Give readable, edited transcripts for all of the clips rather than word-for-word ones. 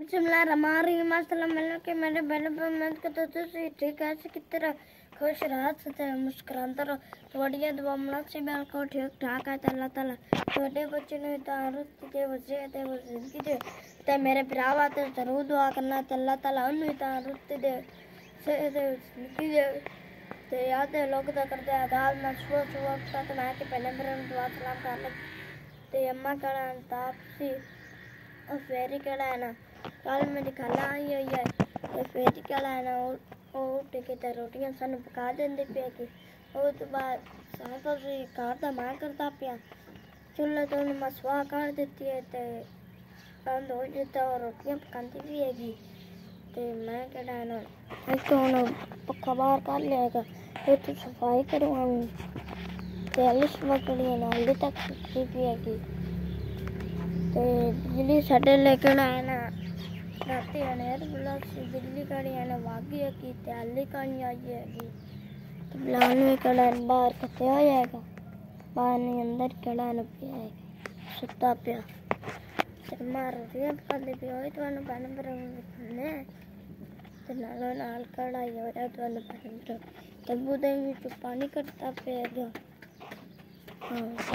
बिस्मिल्लाहिर्रहमानिर्रहीम के मेरे बहन पर मैं कहता तो ठीक है कि तरह खुश रहा सते मुस्कुराता रहो थोड़िया दुआ मना से बेल को ठीक ठाक है अल्लाह ताला छोटे बच्चे ने तारुत दे वजे दे जिंदगी दे ते मेरे भरावा ते जरूर दुआ करना ते अल्लाह ताला उन्हें तारुत दे से दे जिंदगी दे ते याद है लोग तो करते आदाब ना सुबह सुबह तक मैं के पहले मेरे दुआ सलाम कर ले ते अम्मा कड़ा तापसी और फेरी कड़ा है ना कल मेरी खाला आई हुई है ते फेरी कड़ा है ना उठ के ते रोटियां सन पका देंदे पे कि और तो बाद साइकिल से कार दा मैं करता पिया चूल्हे तो मैं स्वाह कर देती है ते बंद हो जाता और रोटियां पकाती भी हैगी ते मैं कड़ा है ना एक तो ना पक्का बाहर कर लेगा फिर तो सफाई करवाऊंगी ते अलिश मकड़ी है ना अल्ली तक भी हैगी ते बिजली साढ़े लेकर आए ना राती अनेर बुला सी बिजली कड़ी है ना वागी है की त्याली कड़ी आई हैगी तो बुलाने में कड़ा बाहर कते हो जाएगा बाहर नहीं अंदर कड़ा न पिया है सुता पिया ते मार रोटियां पका दे पिया होई तो बन पर ने ते नालो नाल कड़ा ही हो जाए तो बन तो तब उदे में पानी कटता पिया हां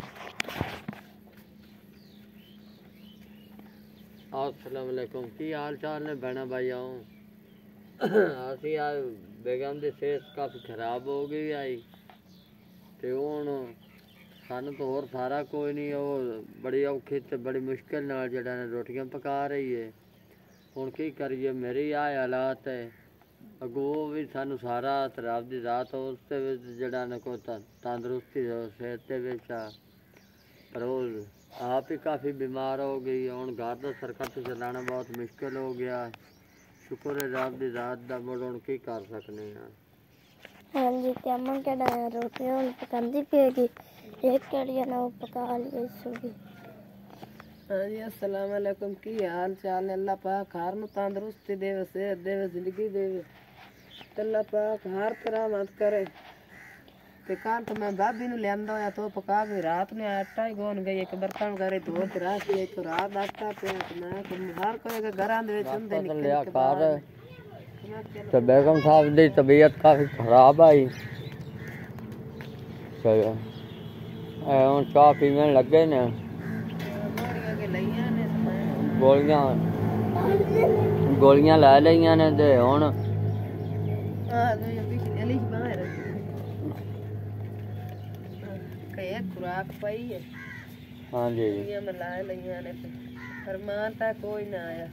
अस्सलाम वालेकुम की हाल चाल ने बहना भाई आओ असी आ बेगम की सेहत काफ़ी खराब हो गई आई तो हूँ सानू तो होर सारा कोई नहीं वो बड़ी औखी तो बड़ी मुश्किल नाल जड़ा ने रोटियां पका रही है हूँ की करिए मेरी आ हालात है अगो भी सानू सारा तराब की रात उस जड़ा ने को तंदरुस्ती सेहत के पर वो आप ही काफ़ी बीमार हो गई हूँ घर का सर्कट चलाना बहुत मुश्किल हो गया शुक्र है रब की रात का मुड़ हूँ की कर सकने हैं हाँ जी ते अम्मा कड़ा रोटियां पकांदी पिएगी एक कड़ी है ना वो पका ली सुगी हाँ जी अस्सलाम वालेकुम की हाल चाल है अल्लाह पाक हर नूं तंदुरुस्ती देवे सेहत देवे जिंदगी देवे अल्लाह पाक हर तरह मदद करे ते कल तो मैं भाभी नूं लियांदा होया तो पका के रात ने आटा ही गोन गई एक बर्तन करे धो के रख दिया तो रात आटा पे मैं हर कोई के घरां दे विच हुंदे लिया कर तो बेगम साहब की तबीयत काफ़ी खराब आई चलो हूँ चाह पीवन लगे ने गोलियां लै लिया ने ते हुण खुराक पई है हाँ जी में ला लिया ने फरमान तक कोई ना आया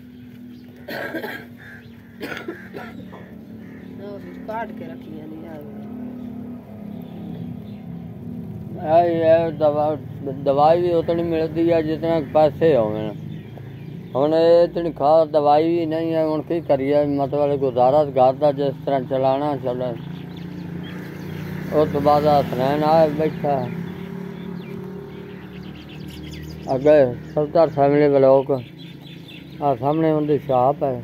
काट के रखिया नहीं दवाई भी उतनी मिलती है जितना पैसे होवे हुण इतनी खास दवाई भी नहीं है हुण की करिए मतलब गुजारा घर का जिस तरह चलाना चले उस तो बाद हसनैन आए बैठा अगे सफदर फैमिली ब्लॉक आ सामने उनकी शॉप है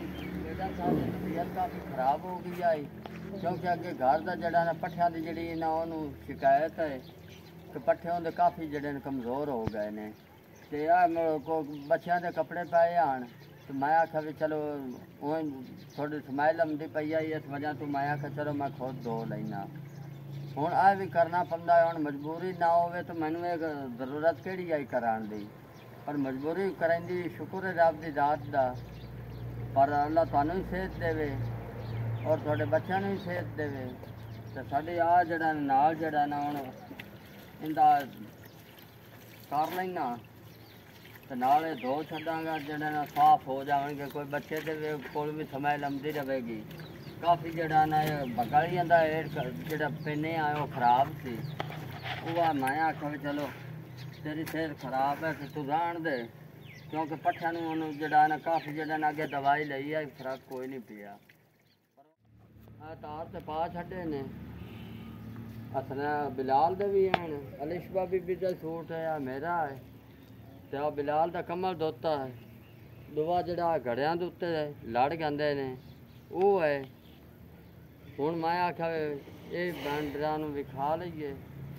काफ़ी खराब हो गई आई क्योंकि अगे घर का जड़ा ना पट्ठिया की जी ना शिकायत है कि पट्ठे उनके काफ़ी जड़े कमज़ोर हो गए ने तो बच्चों के कपड़े पाए आन तो मैं आख्या भी चलो थोड़ी स्माइल आती पई आई इस वजह तो मैं आख्या चलो मैं खुद धो लेना हूँ आ भी करना पड़ता है हूँ मजबूरी ना हो तो मैनू एक जरूरत केड़ी आई कराने की पर मजबूरी कराई शुक्र है रब की रात का पर अल्लाह थानू भी सेहत देवे और थोड़े बच्चों भी सेहत देवे तो साढ़े आ जड़ा नाल जड़ा ना हूँ इंदा कर लेना तो नाले धो छड़ांगा जड़ा ना साफ हो जाएंगे कोई बच्चे के कोल भी समय लंबी रहेगी काफ़ी जड़ा ना बगलियां का जड़ा पेने आए वो खराब सी वो मैं आख्या भी चलो तेरी सेहत खराब है तो तू रहन दे क्योंकि पट्ठिया जड़ा ना काफ़ी जड़ा ना अगे दवाई लई है फर्क कोई नहीं पिया तार तो पा छे ने हसना बिलाल दे भी हैं अलिशबा बीबी का सूट है मेरा है तो बिलाल का कमल धोता है दुआ जड़ा घड़िया के उत्ते लड़ जाते ने वो है हूँ मैं आख्या ये बैंडरा विखा लीए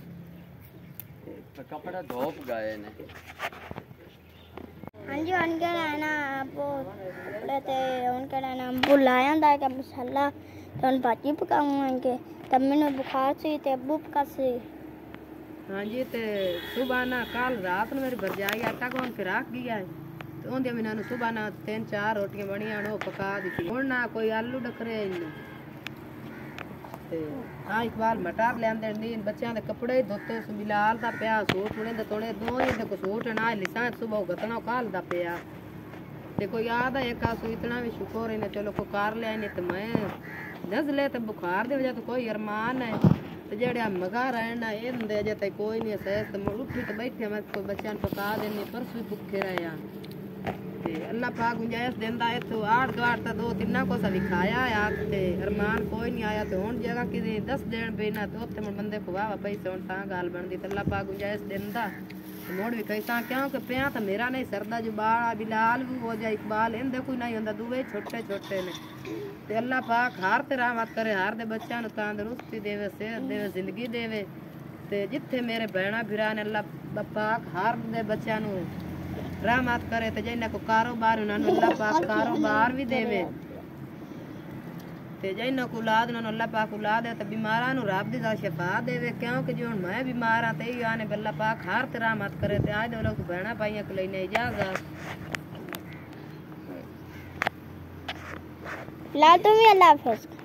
तो कपड़े धोप गए ने हाँ जी है ना वो ते उनका नाम बुलाया था कि मसाला तो उन भाजी पकाऊंगे तब मैंने बुखार से ते अब्बू पका से। हाँ जी ते सुबह ना कल रात में मेरी भरजाई आटा कौन के रख गया है तो उनके मैंने सुबह ना 3-4 रोटियां बनिया नो पका दी थी हुण ना कोई आलू डकरे इन्ने ते हाँ इकबाल मटर लेंदे नीन बच्चों के कपड़े धोते बिलाल दा पिया सूट उड़े तोड़े दो ही ते सूट ना लिसा सुबह गतना काल दा पिया ते कोई याद है एक आसू इतना भी शुक्र है चलो को कार ले नहीं तो मैं नजले ते बुखार दे वजह तो कोई अरमान है तो जेड़े मगा रहना ये दे जे ते कोई नहीं सह तो उठी तो बैठे मैं को बच्चों पका देनी परसों भूखे रहे ते अल्लाह पाक गुंजाइश देंदा है तो आठ द्वार तो 2-3 को सा दिखाया यार ते अरमान कोई नहीं आया तो हुन जगह कि 10 देन बेना तो उत्ते बंदे को वाह पैसे हुन ता गाल बनदी तो अल्लाह पाक गुंजाइश देंदा मोड़ भी कैसा क्यों कि पिया तो मेरा नहीं सरदा जो बाल बिलाल भी हो जाए इकबाल इनदे कोई नहीं होंदा दुवे छोटे छोटे ने ते अल्लाह पाक हार ते रहमत करे हार दे बच्चों नु तंदुरुस्ती देवे सेहत देवे जिंदगी देवे ते जिथे मेरे बहना भिरा ने अल्लाह पाक हार दे बच्चों नु रहमत करे ते जिन्ना को कारोबार उन्होंने अल्लाह पाक कारोबार भी देवे ते जिन्ना को औलाद उन्होंने अल्लाह पाक औलाद है ते बीमारां नु रब दी शिफा देवे क्योंकि जो मैं बीमार हां ते आने अल्लाह पाक हार ते रहमत करे ते आज दे लोग बहना पाइयां को लेने इजाजत ला तुम अल्लाह हाफिज।